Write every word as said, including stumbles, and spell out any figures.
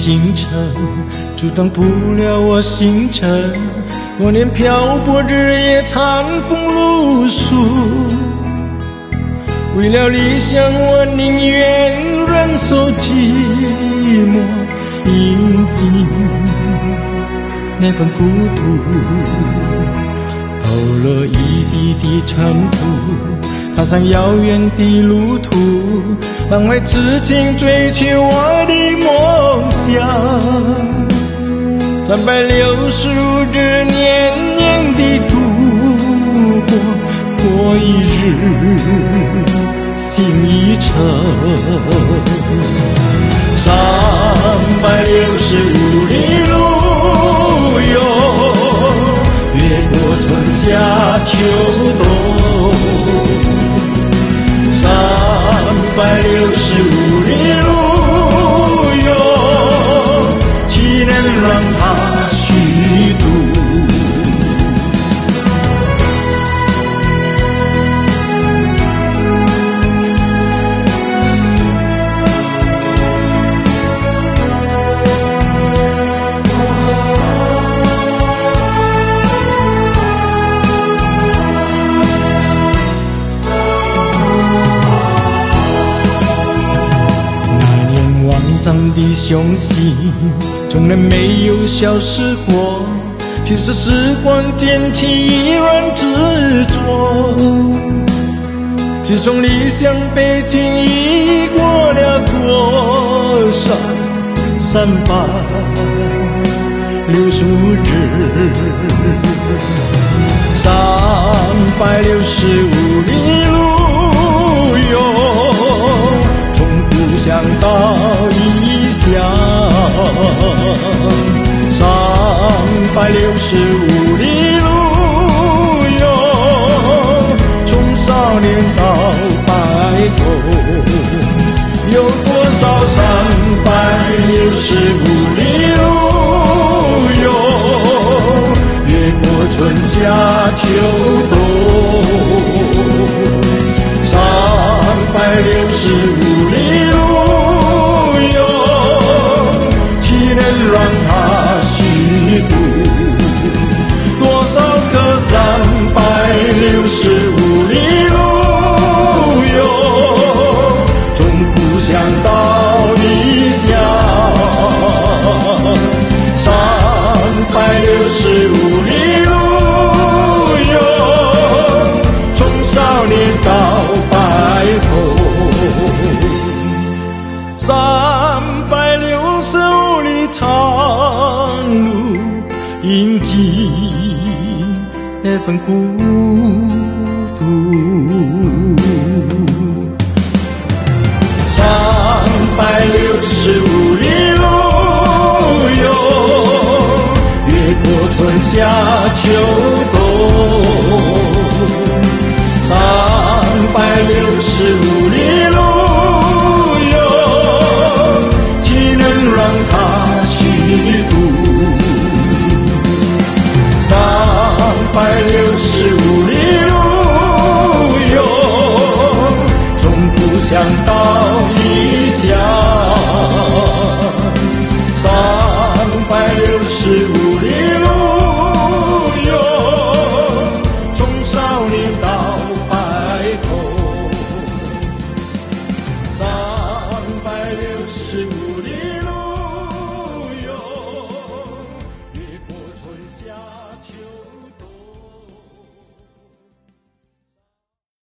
星辰，阻挡不了我星辰。多年漂泊，日夜餐风露宿，为了理想，我宁愿忍受寂寞，饮尽那份孤独。抖落一地的尘土，踏上遥远的路途，满怀痴情追求我的梦想。三百六十五日，年年地度过，过一日，心一程。三百六十五里路哟，越过春夏秋冬。三百六十五里路哟，岂能让它虚度？的雄心从来没有消失过，其实时光渐起依然执着。自从理想北京，已过了多少三百六十五日，三百六十五里路哟，从故乡到异乡，三百六十五里路哟，从少年到白头，有多少三百六十五里路哟，越过春夏秋冬，三百六十五里路。让它虚度，多少个三百六十五里路哟，从故乡到异乡，三百六十五里路哟，从少年到白头，三百六十五里长路，饮尽那份孤独。三百六十五里路哟，越过春夏秋冬，三百六十五里路哟，岂能让它虚度？三百六十五里路哟，从故乡到